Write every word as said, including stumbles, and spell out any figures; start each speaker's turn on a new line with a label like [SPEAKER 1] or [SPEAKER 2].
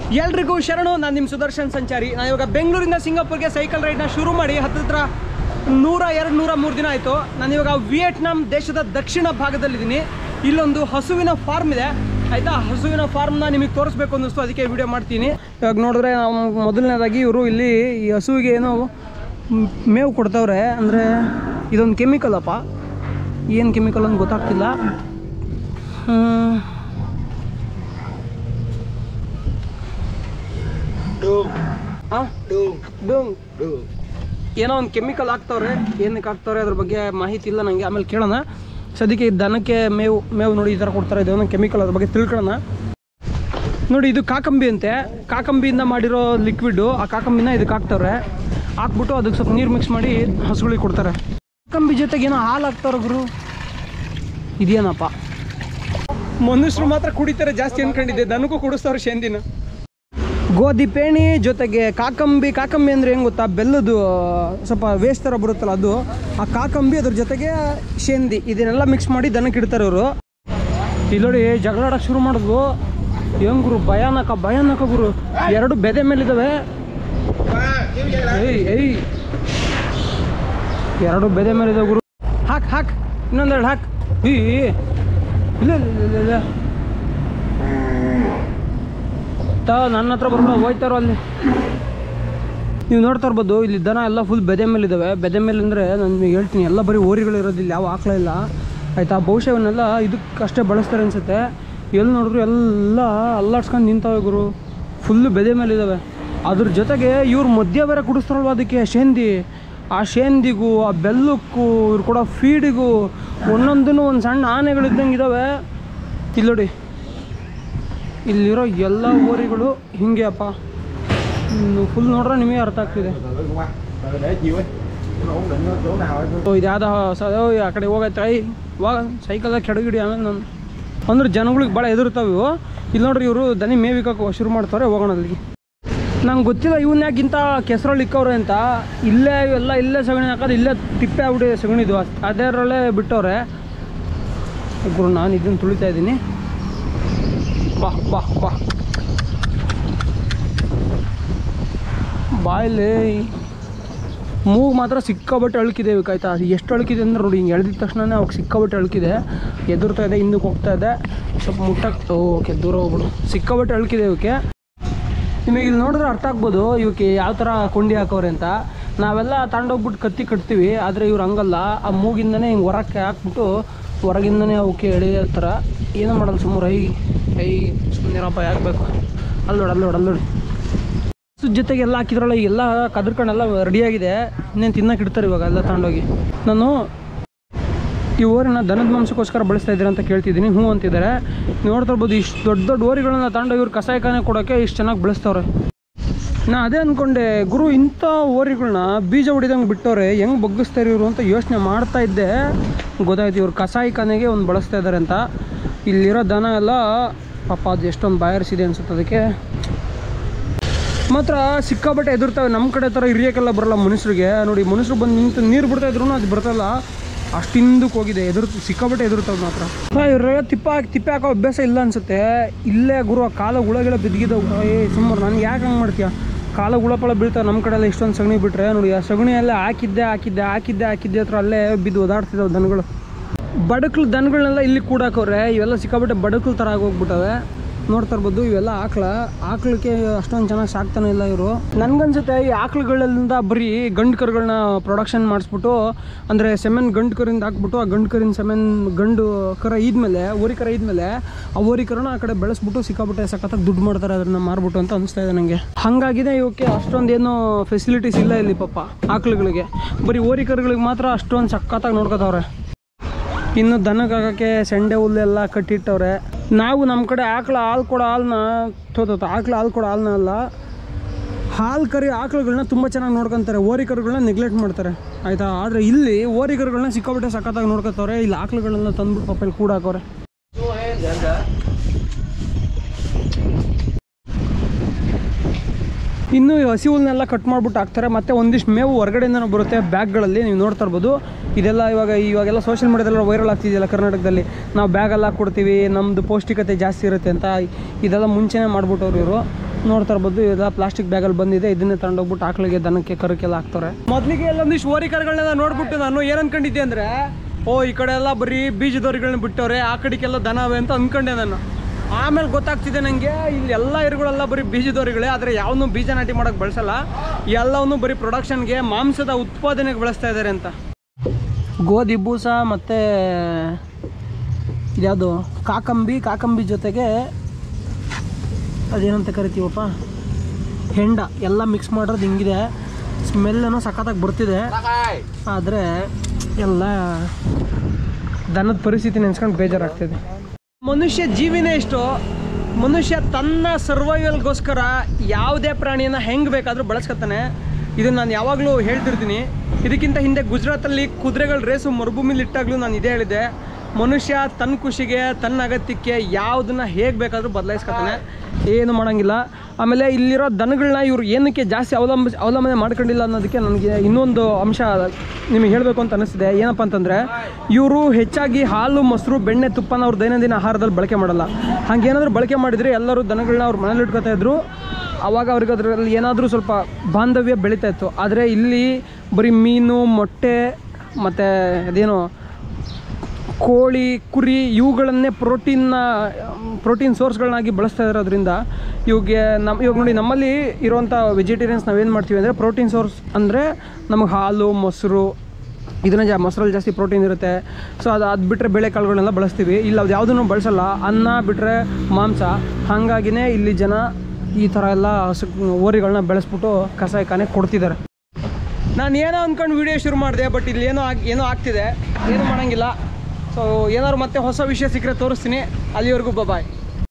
[SPEAKER 1] ಎಲ್ರಿಗೂ ಶರಣು. ನಾನು ನಿಮ್ಮ ಸುದರ್ಶನ್ ಸಂಚಾರಿ. ನಾನು ಇವಾಗ ಬೆಂಗಳೂರಿಂದ ಸಿಂಗಾಪುರ್ಗೆ ಸೈಕಲ್ ರೈಡ್ನ ಶುರು ಮಾಡಿ ಹತ್ತಿರ ನೂರ ಎರಡು ನೂರ ಮೂರು ದಿನ ಆಯಿತು. ನಾನು ಇವಾಗ ವಿಯೆಟ್ನಾಂ ದೇಶದ ದಕ್ಷಿಣ ಭಾಗದಲ್ಲಿದ್ದೀನಿ. ಇಲ್ಲೊಂದು ಹಸುವಿನ ಫಾರ್ಮ್ ಇದೆ ಆಯಿತಾ. ಹಸುವಿನ ಫಾರ್ಮ್ನ ನಿಮಗೆ ತೋರಿಸ್ಬೇಕು ಅನ್ನಿಸ್ತು, ಅದಕ್ಕೆ ವಿಡಿಯೋ ಮಾಡ್ತೀನಿ. ಇವಾಗ ನೋಡಿದ್ರೆ ನಾವು ಮೊದಲನೇದಾಗಿ ಇವರು ಇಲ್ಲಿ ಈ ಹಸುವಿಗೆ ಏನೋ ಮೇವು ಕೊಡ್ತವ್ರೆ. ಅಂದರೆ ಇದೊಂದು ಕೆಮಿಕಲ್ ಅಪ್ಪ, ಏನು ಕೆಮಿಕಲ್ ಅಂತ ಗೊತ್ತಾಗ್ತಿಲ್ಲ. ಏನೋ ಒಂದು ಕೆಮಿಕಲ್ ಹಾಕ್ತವ್ರೆ, ಏನಕ್ಕೆ ಹಾಕ್ತವ್ರೆ ಅದ್ರ ಬಗ್ಗೆ ಮಾಹಿತಿ ಇಲ್ಲ ನನಗೆ, ಆಮೇಲೆ ಕೇಳೋಣ. ಸದ್ಯಕ್ಕೆ ದನಕ್ಕೆ ಮೇವು ಮೇವು ನೋಡಿ ಈ ಥರ ಕೊಡ್ತಾರೆ, ಇದು ಒಂದು ಕೆಮಿಕಲ್, ಅದ್ರ ಬಗ್ಗೆ ತಿಳ್ಕೊಳ್ಳೋಣ. ನೋಡಿ ಇದು ಕಾಕಂಬಿ ಅಂತೆ, ಕಾಕಂಬಿಯಿಂದ ಮಾಡಿರೋ ಲಿಕ್ವಿಡು. ಆ ಕಾಕಂಬಿನ ಇದಕ್ಕೆ ಹಾಕ್ತವ್ರೆ, ಹಾಕ್ಬಿಟ್ಟು ಅದಕ್ಕೆ ಸ್ವಲ್ಪ ನೀರು ಮಿಕ್ಸ್ ಮಾಡಿ ಹಸುಗಳಿಗೆ ಕೊಡ್ತಾರೆ. ಕಾಕಂಬಿ ಜೊತೆಗೆ ಏನೋ ಹಾಲು ಹಾಕ್ತವ್ರೆ ಗುರು, ಇದೇನಪ್ಪ. ಮನುಷ್ಯರು ಮಾತ್ರ ಕುಡಿತಾರೆ ಜಾಸ್ತಿ ಅನ್ಕೊಂಡಿದ್ದೆ, ದನಕ್ಕೂ ಕುಡಿಸ್ತವ್ರೆ ಶೇಂದಿನ. ಗೋಧಿ ಪೇಣಿ ಜೊತೆಗೆ ಕಾಕಂಬಿ. ಕಾಕಂಬಿ ಅಂದರೆ ಹೆಂಗೆ ಗೊತ್ತಾ, ಬೆಲ್ಲದು ಸ್ವಲ್ಪ ವೇಸ್ಟ್ ಥರ ಬರುತ್ತಲ್ಲ ಅದು. ಆ ಕಾಕಂಬಿ ಅದ್ರ ಜೊತೆಗೆ ಶೇಂದಿ ಇದನ್ನೆಲ್ಲ ಮಿಕ್ಸ್ ಮಾಡಿ ದನಕ್ಕೆ ಇಡ್ತಾರೆ ಇವರು. ಇಲ್ಲಿ ನೋಡಿ ಜಗಳಾಡಕ್ಕೆ ಶುರು ಮಾಡಿದ್ವು. ಹೆಂಗ್ ಗುರು, ಭಯಾನಕ ಭಯಾನಕ ಗುರು. ಎರಡು ಬೆದೆ ಮೇಲಿದ್ದಾವೆ. ಏಯ್ ಏಯ್ ಎರಡು ಬೆದೆ ಮೇಲಿದ್ದಾವೆ ಗುರು. ಹಾಕ್ ಹಾಕ್ ಇನ್ನೊಂದೆರಡು ಹಾಕ್. ಈ ಇಲ್ಲ ಇಲ್ಲ ಇಲ್ಲ ನನ್ನ ಹತ್ರ ಬರ್ಬೋದು, ಹೋಯ್ತಾರೋ ಅಲ್ಲಿ. ನೀವು ನೋಡ್ತಾ ಇರ್ಬೋದು ಇಲ್ಲಿ ದನ ಎಲ್ಲ ಫುಲ್ ಬೆದೆ ಮೇಲಿದ್ದಾವೆ. ಬೆದೆ ಮೇಲೆ ಅಂದರೆ ನಾನು ನಿಮಗೆ ಹೇಳ್ತೀನಿ, ಎಲ್ಲ ಬರೀ ಓರಿಗಳು ಇರೋದಿಲ್ಲ, ಯಾವ ಆಕಳ ಇಲ್ಲ ಆಯಿತಾ. ಬಹುಶಃ ಇವನ್ನೆಲ್ಲ ಇದಕ್ಕಷ್ಟೇ ಬಳಸ್ತಾರೆ ಅನಿಸುತ್ತೆ. ಎಲ್ಲಿ ನೋಡಿದ್ರು ಎಲ್ಲ ಅಲ್ಲಾಡ್ಸ್ಕೊಂಡು ನಿಂತವೆ ಗುರು, ಫುಲ್ಲು ಬೆದೆ ಮೇಲಿದ್ದಾವೆ. ಅದ್ರ ಜೊತೆಗೆ ಇವ್ರು ಮಧ್ಯ ಬೇರೆ ಕುಡಿಸ್ತಾರಲ್ವ ಅದಕ್ಕೆ ಶೇಂದಿ. ಆ ಶೇಂದಿಗೂ ಆ ಬೆಲ್ಲಕ್ಕೂ ಇವ್ರು ಕೂಡ ಫೀಡಿಗೂ ಒಂದೊಂದೂ ಒಂದು ಸಣ್ಣ ಆನೆಗಳಿದ್ದಂಗೆ ಇದ್ದಾವೆ. ಇಲ್ಲಿ ನೋಡಿ ಇಲ್ಲಿರೋ ಎಲ್ಲ ಓರಿಗಳು ಹಿಂಗೆ ಅಪ್ಪ. ಫುಲ್ ನೋಡ್ರೆ ನಿಮಗೆ ಅರ್ಥ ಆಗ್ತಿದೆ. ಇದು ಯಾವ್ದು ಆ ಕಡೆ ಹೋಗೈತೆ ಐ ಇವಾಗ ಸೈಕಲ್ದಾಗ ಕೆಡಗಿಡಿ. ಆಮೇಲೆ ನಾನು ಅಂದ್ರೆ ಜನಗಳಿಗೆ ಭಾಳ ಎದುರ್ತಾವೆ ಇವು. ಇಲ್ಲಿ ನೋಡ್ರಿ ಇವರು ದನಿ ಮೇವಿಕಕ್ಕೆ ಶುರು ಮಾಡ್ತಾರೆ. ಹೋಗೋಣ ಅಲ್ಲಿಗೆ. ನಂಗೆ ಗೊತ್ತಿಲ್ಲ ಇವನ್ನ ಯಾಕಿಂತ ಕೆಸರಲ್ಲಿ ಇಕ್ಕವ್ರೆ ಅಂತ. ಇಲ್ಲೇ ಇವೆಲ್ಲ ಇಲ್ಲೇ ಸಗಣಿ ಹಾಕೋದು, ಇಲ್ಲೇ ತಿಪ್ಪೆ ಆಗ್ಬಿಟ್ಟಿದೆ ಸಗಣಿದು, ಅದರಲ್ಲೇ ಬಿಟ್ಟವ್ರೆ ಗುರು. ನಾನು ಇದನ್ನು ತುಳಿತಾ ಇದ್ದೀನಿ. ಬಾ ಬಾ ಬಾ ಬಾಯಲ್ಲಿ ಮೂಗು ಮಾತ್ರ ಸಿಕ್ಕಾಬಟ್ಟೆ ಅಳುಕಿದೆ ಇವಕ್ಕೆ ಆಯಿತಾ. ಅದು ಎಷ್ಟು ಅಳುಕಿದೆ ಅಂದ್ರೆ ನೋಡಿ, ಹಿಂಗೆ ಎಳೆದಿದ ತಕ್ಷಣ ಅವಾಗ ಸಿಕ್ಕಾಬಟ್ಟೆ ಅಳುಕಿದೆ. ಎದುರ್ತಾ ಇದೆ, ಹಿಂದಕ್ಕೆ ಹೋಗ್ತಾ ಇದೆ, ಸ್ವಲ್ಪ ಮುಟ್ಟಕ್ಕೆ ಓಕೆ ದೂರ ಹೋಗ್ಬಿಡು. ಸಿಕ್ಕಾಬಟ್ಟೆ ಅಳುಕಿದೆ ಇವಕ್ಕೆ. ನಿಮಗೆ ಇಲ್ಲಿ ನೋಡಿದ್ರೆ ಅರ್ಥ ಆಗ್ಬೋದು ಇವಕ್ಕೆ ಯಾವ ಥರ ಕೊಂಡಿ ಹಾಕೋರೆ ಅಂತ. ನಾವೆಲ್ಲ ತಗೊಂಡೋಗ್ಬಿಟ್ಟು ಕತ್ತಿ ಕಟ್ತೀವಿ, ಆದರೆ ಇವ್ರು ಹಂಗಲ್ಲ. ಆ ಮೂಗಿಂದನೇ ಹಿಂಗೆ ಹೊರಕ್ಕೆ ಹಾಕ್ಬಿಟ್ಟು ಹೊರಗಿಂದನೇ ಅವಕ್ಕೆ ಎಳೆಯೋ ಥರ. ಏನೋ ಮಾಡಲ್ಲ ಸುಮ್ಮನೆ ಐ ಐ ಸುಮ್ಮನಿರಪ್ಪ ಯಾಕಬೇಕು. ಅಲ್ಲಿ ನೋಡಿ ಅಲ್ಲಿ ನೋಡಿ ಅಲ್ಲಿ ನೋಡಿ ಜೊತೆಗೆ ಎಲ್ಲ ಹಾಕಿದ್ರಲ್ಲ, ಎಲ್ಲ ಕದ್ರಕೊಂಡೆಲ್ಲ ರೆಡಿಯಾಗಿದೆ. ಇನ್ನೇನು ತಿನ್ನಕ್ಕೆ ಇಡ್ತಾರೆ ಇವಾಗ ಎಲ್ಲ ತಗೊಂಡೋಗಿ. ನಾನು ಈ ಓರಿನ ದನದ ಮಾಂಸಕ್ಕೋಸ್ಕರ ಬಳಸ್ತಾ ಇದ್ದೀರಾ ಅಂತ ಕೇಳ್ತಿದ್ದೀನಿ. ಹ್ಞೂ ಅಂತಿದ್ದಾರೆ. ನೋಡ್ತಾ ಇರ್ಬೋದು ಇಷ್ಟು ದೊಡ್ಡ ದೊಡ್ಡ ಓರಿಗಳನ್ನ ತಗೊಂಡೋಗಿ ಇವ್ರು ಕಸಾಯಿಖಾನೆ ಕೊಡೋಕ್ಕೆ ಇಷ್ಟು ಚೆನ್ನಾಗಿ ಬೆಳೆಸ್ತವ್ರೆ. ನಾ ಅದೇ ಅಂದ್ಕೊಂಡೆ ಗುರು, ಇಂಥ ಓರಿಗಳನ್ನ ಬೀಜ ಹೊಡಿದಂಗೆ ಬಿಟ್ಟವ್ರೆ, ಹೆಂಗೆ ಬಗ್ಗಿಸ್ತಾರೆ ಇವರು ಅಂತ ಯೋಚನೆ ಮಾಡ್ತಾ ಇದ್ದೆ. ಗೊತ್ತಾಯ್ತು ಇವ್ರು ಕಸಾಯಿಖಾನೆಗೆ ಒಂದು ಬಳಸ್ತಾ ಇದ್ದಾರೆ ಅಂತ. ಇಲ್ಲಿರೋ ದನ ಎಲ್ಲ ಪಾಪ ಅದು ಎಷ್ಟೊಂದು ಬಾಯರ್ಸಿದೆ ಅನ್ಸುತ್ತೆ. ಅದಕ್ಕೆ ಮಾತ್ರ ಸಿಕ್ಕಾಬಟ್ಟೆ ಎದುರ್ತವೆ. ನಮ್ಮ ಕಡೆ ಥರ ಹಿರಿಯಕ್ಕೆಲ್ಲ ಬರೋಲ್ಲ ಮನುಷ್ಯರಿಗೆ. ನೋಡಿ ಮನುಷ್ಯರು ಬಂದು ನಿಂತು ನೀರು ಬಿಡ್ತಾ ಇದ್ರು ಅದು ಬರ್ತಲ್ಲ, ಅಷ್ಟು ಹಿಂದಕ್ಕೆ ಹೋಗಿದೆ. ಎದುರು ಸಿಕ್ಕಾಬಟ್ಟೆ ಎದುರ್ತವೆ ಮಾತ್ರ. ಇವ್ರ ತಿಪ್ಪ ಹಾಕಿ ತಿಪ್ಪೆ ಹಾಕೋ ಅಭ್ಯಾಸ ಇಲ್ಲ ಅನ್ಸುತ್ತೆ. ಇಲ್ಲೇ ಗುರು ಕಾಲ ಹುಳಗೆಲ್ಲ ಬಿದ್ದಿದ್ದವು. ಏ ಸುಮ್ಮನೆ ನನಗೆ ಯಾಕೆ ಹಂಗೆ ಮಾಡ್ತೀಯ, ಕಾಲ ಹುಳಪಳ ಬೀಳ್ತಾವೆ. ನಮ್ಮ ಕಡೆ ಎಲ್ಲ ಇಷ್ಟೊಂದು ಸಗಣಿ ಬಿಟ್ಟರೆ ನೋಡಿ, ಆ ಸಗಣಿ ಎಲ್ಲ ಹಾಕಿದ್ದೆ ಹಾಕಿದ್ದೆ ಹಾಕಿದ್ದೆ ಹಾಕಿದ್ದೆ ಹತ್ರ ಅಲ್ಲೇ ಬಿದ್ದು ಓದಾಡ್ತಿದ್ದಾವೆ ದನಗಳು. ಬಡಕ್ಲು ದನಗಳನ್ನೆಲ್ಲ ಇಲ್ಲಿ ಕೂಡಾಕವ್ರೆ. ಇವೆಲ್ಲ ಸಿಕ್ಕಾಬಟ್ಟೆ ಬಡಕ್ಲು ಥರ ಆಗೋಗ್ಬಿಟ್ಟವೆ. ನೋಡ್ತಾ ಇರ್ಬೋದು ಇವೆಲ್ಲ ಆಕಳ. ಆಕಳಕ್ಕೆ ಅಷ್ಟೊಂದು ಚೆನ್ನಾಗಿ ಸಾಕ್ತಾನೆ ಇಲ್ಲ ಇವರು. ನನಗನ್ಸುತ್ತೆ ಈ ಆಕಳುಗಳಿಂದ ಬರೀ ಗಂಡು ಕರುಗಳನ್ನ ಪ್ರೊಡಕ್ಷನ್ ಮಾಡಿಸ್ಬಿಟ್ಟು, ಅಂದರೆ ಸೆಮೆನ್ ಗಂಡು ಕರಿಂದ ಹಾಕ್ಬಿಟ್ಟು, ಆ ಗಂಡು ಕರಿನ ಸೆಮೆನ್ ಗಂಡು ಕರ ಇದ್ಮೇಲೆ ಓರಿ ಕರ ಇದ್ಮೇಲೆ ಆ ಓರಿ ಕರನ ಆ ಕಡೆ ಬೆಳೆಸ್ಬಿಟ್ಟು ಸಿಕ್ಕಾಬಟ್ಟೆ ಸಖತ್ತಾಗಿ ದುಡ್ಡು ಮಾಡ್ತಾರೆ ಅದನ್ನು ಮಾರ್ಬಿಟ್ಟು ಅಂತ ಅನಿಸ್ತಾ ಇದೆ ನನಗೆ. ಹಾಗಾಗಿದೆ ಇವಕ್ಕೆ ಅಷ್ಟೊಂದು ಏನೋ ಫೆಸಿಲಿಟೀಸ್ ಇಲ್ಲ ಇಲ್ಲಿ ಪಾಪ ಆಕಳುಗಳಿಗೆ. ಬರೀ ಓರಿ ಕರುಗಳಿಗೆ ಮಾತ್ರ ಅಷ್ಟೊಂದು ಸಖತ್ತಾಗಿ ನೋಡ್ಕೊತವ್ರೆ. ಇನ್ನು ದನಕ್ಕಾಗಕ್ಕೆ ಸೆಂಡೆ ಹುಲ್ಲೆಲ್ಲ ಕಟ್ಟಿಟ್ಟವ್ರೆ. ನಾವು ನಮ್ಮ ಕಡೆ ಆಕಳ ಹಾಲು ಕೊಡೋ ಹಾಲನ್ನ ತೋತ ಆಕಳ ಹಾಲು ಕೊಡೋ ಹಾಲನ್ನ ಅಲ್ಲ, ಹಾಲು ಕರಿ ಆಕಳುಗಳನ್ನ ತುಂಬ ಚೆನ್ನಾಗಿ ನೋಡ್ಕೊತಾರೆ, ಓರಿ ಕರುಗಳನ್ನ ನೆಗ್ಲೆಕ್ಟ್ ಮಾಡ್ತಾರೆ ಆಯಿತಾ. ಆದರೆ ಇಲ್ಲಿ ಓರಿ ಕರುಗಳನ್ನ ಸಿಕ್ಕಾಬಿಟ್ಟೆ ಸಖತ್ತಾಗಿ ನೋಡ್ಕೊತವ್ರೆ. ಇಲ್ಲಿ ಆಕಳುಗಳನ್ನ ತಂದ್ಬಿಟ್ಟು ಪಾಪ ಇಲ್ಲಿ ಕೂಡ ಹಾಕೋರೆ. ಇನ್ನು ಹಸಿ ಹುಲ್ಲನ್ನೆಲ್ಲ ಕಟ್ ಮಾಡಿಬಿಟ್ಟು ಹಾಕ್ತಾರೆ. ಮತ್ತು ಒಂದಿಷ್ಟು ಮೇವು ಹೊರಗಡೆಯಿಂದ ಬರುತ್ತೆ ಬ್ಯಾಗ್ಗಳಲ್ಲಿ, ನೀವು ನೋಡ್ತಾ ಇರ್ಬೋದು. ಇದೆಲ್ಲ ಇವಾಗ ಇವಾಗೆಲ್ಲ ಸೋಷಿಯಲ್ ಮೀಡಿಯಾದೆಲ್ಲ ವೈರಲ್ ಆಗ್ತಿದೆಯಲ್ಲ ಕರ್ನಾಟಕದಲ್ಲಿ. ನಾವು ಬ್ಯಾಗೆಲ್ಲ ಕೊಡ್ತೀವಿ, ನಮ್ಮದು ಪೌಷ್ಟಿಕತೆ ಜಾಸ್ತಿ ಇರುತ್ತೆ ಅಂತ. ಇದೆಲ್ಲ ಮುಂಚೆನೇ ಮಾಡಿಬಿಟ್ಟವ್ರು ಇವರು. ನೋಡ್ತಾ ಇರ್ಬೋದು ಇದೆಲ್ಲ ಪ್ಲಾಸ್ಟಿಕ್ ಬ್ಯಾಗಲ್ಲಿ ಬಂದಿದೆ. ಇದನ್ನೇ ತಗೊಂಡೋಗ್ಬಿಟ್ಟು ಆಕಳಿಗೆ ದನಕ್ಕೆ ಕರಕ್ಕೆಲ್ಲ ಹಾಕ್ತಾರೆ. ಮೊದಲಿಗೆ ಎಲ್ಲೊಂದಿಷ್ಟು ಓರಿ ಕರುಗಳನ್ನೆಲ್ಲ ನೋಡ್ಬಿಟ್ಟು ನಾನು ಏನು ಅನ್ಕೊಂಡಿದ್ದೆ ಅಂದರೆ, ಓ ಈ ಕಡೆ ಎಲ್ಲ ಬರೀ ಬೀಜದವರಿಗಳನ್ನ ಬಿಟ್ಟವ್ರೆ, ಆ ಕಡೆಗೆಲ್ಲ ದನ ಅವೆ ಅಂತ ಅಂದ್ಕೊಂಡೆ ನಾನು. ಆಮೇಲೆ ಗೊತ್ತಾಗ್ತಿದೆ ನನಗೆ ಇಲ್ಲಿ ಎಲ್ಲ ಇರುಗಳೆಲ್ಲ ಬರೀ ಬೀಜದವರಿಗಳೇ. ಆದರೆ ಯಾವನ್ನೂ ಬೀಜ ನಾಟಿ ಮಾಡೋಕ್ಕೆ ಬಳಸಲ್ಲ, ಎಲ್ಲವನ್ನೂ ಬರೀ ಪ್ರೊಡಕ್ಷನ್ಗೆ ಮಾಂಸದ ಉತ್ಪಾದನೆಗೆ ಬಳಸ್ತಾ ಇದ್ದಾರೆ ಅಂತ. ಗೋಧಿ ಬೂಸ ಮತ್ತು ಇದ್ಯಾವುದು ಕಾಕಂಬಿ ಕಾಕಂಬಿ ಜೊತೆಗೆ ಅದೇನಂತ ಕರಿತೀವಪ್ಪ ಹೆಂಡ ಎಲ್ಲ ಮಿಕ್ಸ್ ಮಾಡೋದು ಹಿಂಗಿದೆ. ಸ್ಮೆಲ್ಲನೂ ಸಖತ್ತಾಗಿ ಬರ್ತಿದೆ. ಆದರೆ ಎಲ್ಲ ದನದ ಪರಿಸ್ಥಿತಿ ನೆನೆಸ್ಕೊಂಡು ಬೇಜಾರಾಗ್ತಿದೆ. ಮನುಷ್ಯ ಜೀವಿನೇ ಇಷ್ಟು. ಮನುಷ್ಯ ತನ್ನ ಸರ್ವೈವಲ್ಗೋಸ್ಕರ ಯಾವುದೇ ಪ್ರಾಣಿಯನ್ನು ಹೆಂಗೆ ಬೇಕಾದರೂ ಬಳಸ್ಕೊತಾನೆ. ಇದನ್ನು ನಾನು ಯಾವಾಗಲೂ ಹೇಳ್ತಿರ್ತೀನಿ. ಇದಕ್ಕಿಂತ ಹಿಂದೆ ಗುಜರಾತಲ್ಲಿ ಕುದುರೆಗಳ ರೇಸು ಮರುಭೂಮಿಲಿ ಇಟ್ಟಾಗಲೂ ನಾನು ಇದೇ ಹೇಳಿದೆ, ಮನುಷ್ಯ ತನ್ನ ಖುಷಿಗೆ ತನ್ನ ಅಗತ್ಯಕ್ಕೆ ಯಾವುದನ್ನು ಹೇಗೆ ಬೇಕಾದರೂ ಬದಲಾಯಿಸ್ಕೊತಾನೆ, ಏನು ಮಾಡೋಂಗಿಲ್ಲ. ಆಮೇಲೆ ಇಲ್ಲಿರೋ ದನಗಳನ್ನ ಇವ್ರು ಏನಕ್ಕೆ ಜಾಸ್ತಿ ಅವಲಂಬ ಅವಲಂಬನೆ ಮಾಡ್ಕೊಂಡಿಲ್ಲ ಅನ್ನೋದಕ್ಕೆ ನನಗೆ ಇನ್ನೊಂದು ಅಂಶ ನಿಮಗೆ ಹೇಳಬೇಕು ಅಂತ ಅನ್ನಿಸ್ತಿದೆ. ಏನಪ್ಪ ಅಂತಂದರೆ, ಇವರು ಹೆಚ್ಚಾಗಿ ಹಾಲು, ಮೊಸರು, ಬೆಣ್ಣೆ, ತುಪ್ಪನ ಅವ್ರ ದೈನಂದಿನ ಆಹಾರದಲ್ಲಿ ಬಳಕೆ ಮಾಡಲ್ಲ. ಹಾಗೇನಾದರೂ ಬಳಕೆ ಮಾಡಿದರೆ ಎಲ್ಲರೂ ದನಗಳನ್ನ ಅವ್ರ ಮನೇಲಿ ಇಟ್ಕೊತಾ ಇದ್ರು. ಆವಾಗ ಅವ್ರಿಗೆ ಅದರಲ್ಲಿ ಏನಾದರೂ ಸ್ವಲ್ಪ ಬಾಂಧವ್ಯ ಬೆಳೀತಾ ಇತ್ತು. ಆದರೆ ಇಲ್ಲಿ ಬರೀ ಮೀನು, ಮೊಟ್ಟೆ ಮತ್ತು ಅದೇನು ಕೋಳಿ, ಕುರಿ ಇವುಗಳನ್ನೇ ಪ್ರೋಟೀನ್ನ ಪ್ರೋಟೀನ್ ಸೋರ್ಸ್ಗಳನ್ನಾಗಿ ಬಳಸ್ತಾ ಇರೋದ್ರಿಂದ ಇವಾಗೆ ನಮ್ಮ ಇವಾಗ ನೋಡಿ ನಮ್ಮಲ್ಲಿ ಇರುವಂಥ ವೆಜಿಟೇರಿಯನ್ಸ್ ನಾವೇನು ಮಾಡ್ತೀವಿ ಅಂದರೆ, ಪ್ರೋಟೀನ್ ಸೋರ್ಸ್ ಅಂದರೆ ನಮಗೆ ಹಾಲು, ಮೊಸರು ಇದನ್ನ ಜಾ ಮೊಸರಲ್ಲಿ ಜಾಸ್ತಿ ಪ್ರೋಟೀನ್ ಇರುತ್ತೆ. ಸೊ ಅದು ಅದು ಬಿಟ್ಟರೆ ಬೇಳೆಕಾಳುಗಳನ್ನೆಲ್ಲ ಬಳಸ್ತೀವಿ. ಇಲ್ಲಿ ಅದು ಯಾವುದನ್ನು ಬಳಸಲ್ಲ. ಅನ್ನ ಬಿಟ್ಟರೆ ಮಾಂಸ. ಹಾಗಾಗಿನೇ ಇಲ್ಲಿ ಜನ ಈ ಥರ ಎಲ್ಲ ಹಸು ಓರಿಗಳನ್ನ ಬೆಳೆಸ್ಬಿಟ್ಟು ಕಸಾಯಿಖಾನೆ ಕೊಡ್ತಿದ್ದಾರೆ. ನಾನು ಏನೋ ಅಂದ್ಕೊಂಡು ವೀಡಿಯೋ ಶುರು ಮಾಡಿದೆ, ಬಟ್ ಇಲ್ಲಿ ಏನೋ ಆಗಿ ಏನೋ ಆಗ್ತಿದೆ, ಏನೂ ಮಾಡೋಂಗಿಲ್ಲ. ಸೊ ಏನಾದ್ರು ಮತ್ತೆ ಹೊಸ ವಿಷಯ ಸಿಕ್ಕರೆ ತೋರಿಸ್ತೀನಿ. ಅಲ್ಲಿವರೆಗೂ ಬಾಯ್.